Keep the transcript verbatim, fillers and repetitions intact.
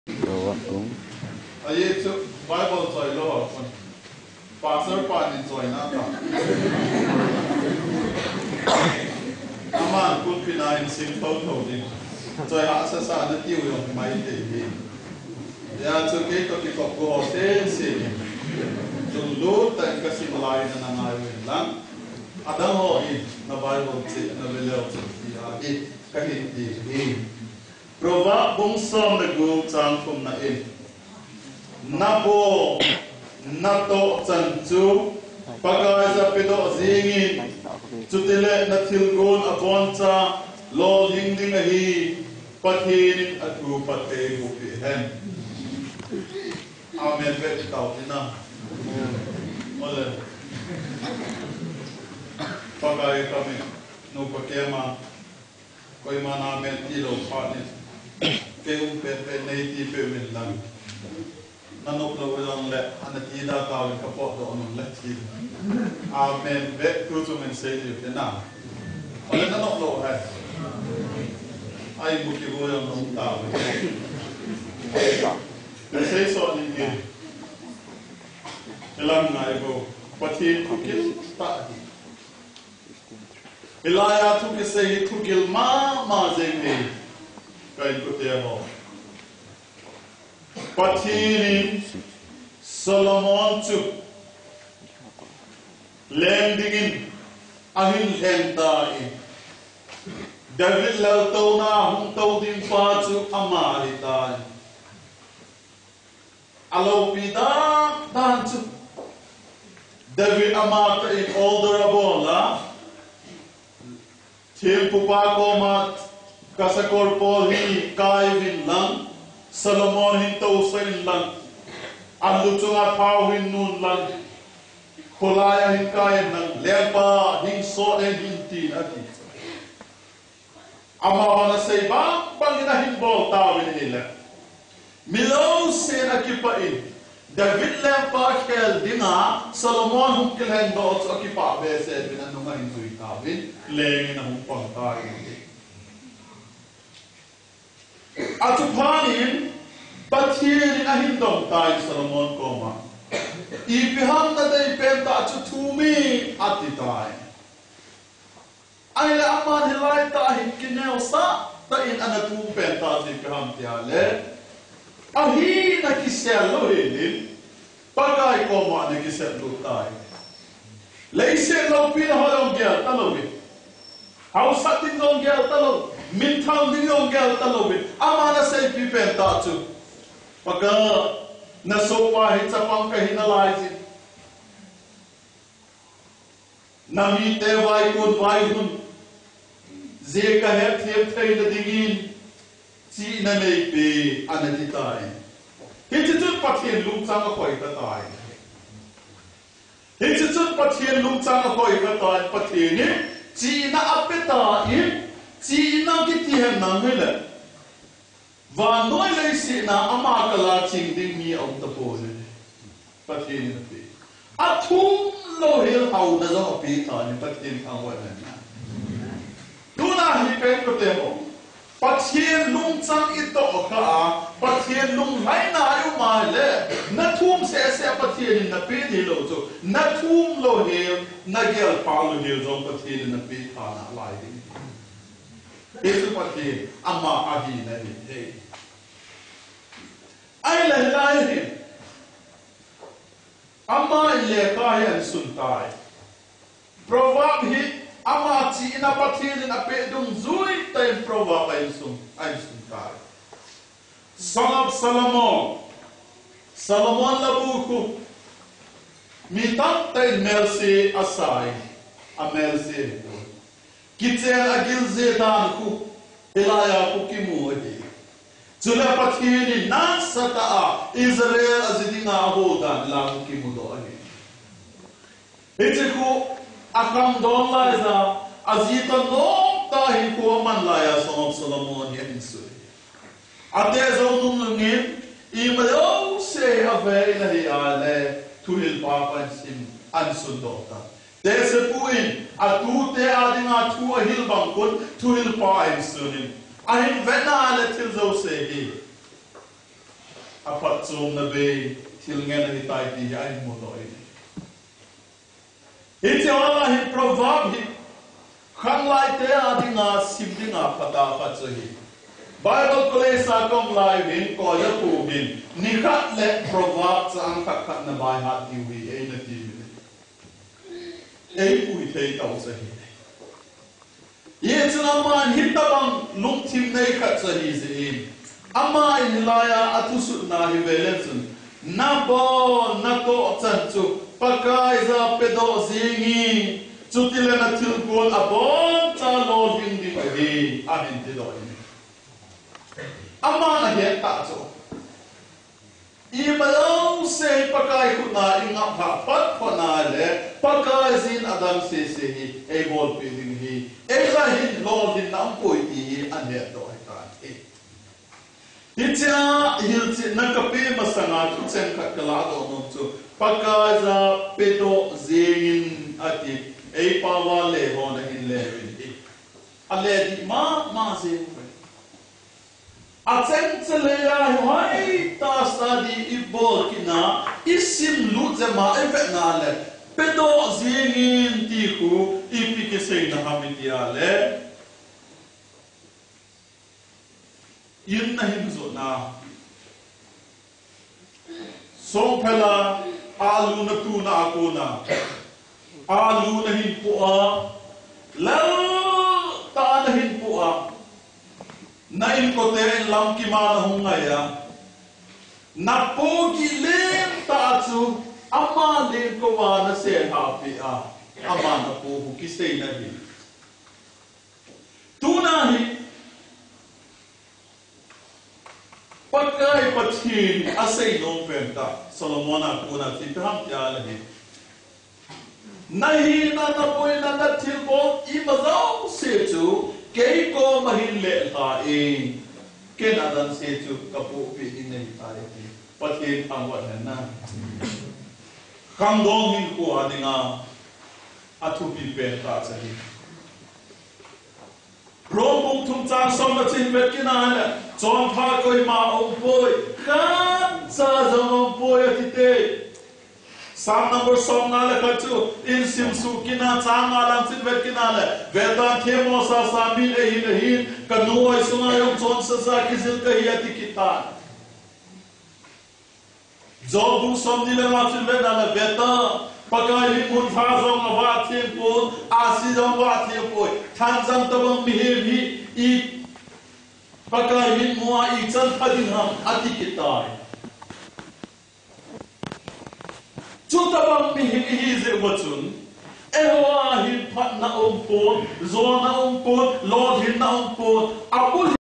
Rồi cũng. Ai chú Bible rồi lo con. Pastor panin rồi na ta. Aman kun pinain sim thâu thâu đi. Rồi hạ sa sa nó tiêu yung mai để đi. Ya chú cái có cái cọc gỗ thế xí. Dùng lúa tại cái sim lai na ngai win lang. Adam ho in na Bible chỉ na beliau chỉ đi cái hình đi đi. Prova bung som na gu chang thum na in. Na bo na to chan chu pagai za pedo zingin chutile na thilgon abon cha lo ling ding hi pathin atu pate gu pi hen amen ve tau dina ole pagai kami no pakema koi mana men ti lo pa ni ke um pe pe nei ti pe min lang nanok lo long le anati da ka ka po do on le ti amen ve tu tu men se ti na ole nanok lo hai ai bu ki go yong nong ta le se so ni ni elam ngai go pati ku ki ta Ilaya tu ke se tu gil ma ma zeng kai ku te ho patini Solomon chu landing ahin henta in David lau tau na hung tau din pa chu amari ta alo pida dan chu David amata in older abola Tempo pa ko mat kasakor pol hi kai vin lang Solomon hin to sain lang alu chunga phau hin nun lang kolaya hin kai nang lempa hin so en hin tin ati ama wana sei ba bangina hin bol ta vin ile milo se na kipa in David lempa kel dinga Solomon hum kel hen do to kipa be se bin anu ma hin zui ta vin leng na hum pang ta in Atupanin pathirin ahin dong tai Solomon koma ipiham na dai penta atu thumi atitai ai la aman hilai ta hin kinel sa ta in anatu penta ipiham tiale ahi na kisel lo helin pagai koma na kisel lo tai leise lo pin holong gel talobi hausa tin dong gel talo min thang ding dong gel talo bit amana sei pi pen ta chu paga na so pa hi chapang ka hinalai chi nami te vai kun vai hun ze ka he thiep thei na dingin chi na nei pe anati tai hi chi chu pathian lung chang a khoi ta tai hi chi chu pathian lung chang a khoi ka tai pathian ni chi na apeta in chi na ki ti hem na ngile va noi le si na ama kala ching ding mi au ta po ne pathin na pe athum lo hil hau na zo pe ta ni pathin ang wa na tu na hi pe ko te mo pathin lung chang i to ka pathin lung lai na yu ma le na thum se se pathin na pe ni lo zo na thum lo hil na gel pa lo hil zo pathin na pe ta na lai ding Yesu pati amma agi na ni hey ai la lai ni amma le ka yan sun tai proverb hi amma chi na pati na pe dung zui tai proverb ai sun ai sun tai Song of Solomon Solomon la buku mi tak tai mercy asai a mercy Kitzel agil zedan ku ilaya ku kimu adi Zula pathini nasata Israel azidinga ahodan la ku kimu do ani Ite ku akam don laiza azita nom tahi ku man laya Song of Solomon ya insuri Ate zonum ngin imalo se ave ilahi ale tuhil papa sim ansundota Dese puin a tu te adinga tu a hil bangkut tu hil pa in sunin a hin vena ale til zo se hi apat som na be tilngen ni tai di ai mo loi hi tiawala hi proverb hi khang lai te adinga simdinga phata pha chahi Bible college sa kong lai bin ko ya pu bin ni khat le proverb cha ang khat khat na bai hat ti wi e na ti ei ui thei tau chahi ye chuna man hit tabang lung thim nei khat chahi ze ama in laya atusu na hi velensun na bo na to chan chu pakai za pedo zingi chutile na thil gol abon cha lo ding ding hi amin ti do ama na he ta chu i malong se pakai khu na inga pha pat phona le pakai zin adam se se hi e bol pe ding hi e ra hin lo din nam poi ti an he do Itia hilti nakape masanga tu chen kakala do nom tu pakaza pedo zin ati ei pawa le hona hin le ri ale di ma ma se a chen chele ya hai ta study ibol kina isim lu jama e na le pedo zin ti ku ipike se na hamitia le yin na hin zo na song phela alu na tu na ko na alu na hin pu a la ta na hin pu a na in ko te lam ki ma na hung na ya na po gi lem ta chu ama le ko wa na se ha pi a ama na po hu ki se na hi tu na hi Pakai pathin asay no penta Solomon akuna ti pam ya lahi nahi na na boy na na thilbo I mazau se chu ke ko mahin le ha e ke na dan se chu kapu pi in nei ta e pathin angwa na kham dong min ko adinga athu pi penta chahi Romung tum chang som na chin vet kina na chom pha koi ma om poi khan sa zong om poi atite sam number som na la khachu in sim su kina chang ma lang chin vet kina la vedan themo sa sa min e hin hin ka noi sunga yong chon sa sa ki zil ka hi ati kita jobu som ni la ma chin vet na la veta pakai li pun pha zong wa thim pun asi zong wa thim poi than jam tabang mi he hi I pakai li mua I chan phadin ham ati kitai chu tabang mi hi hi ze wachun ewa hi phat na om pon zo na om pon lord hin na om pon abul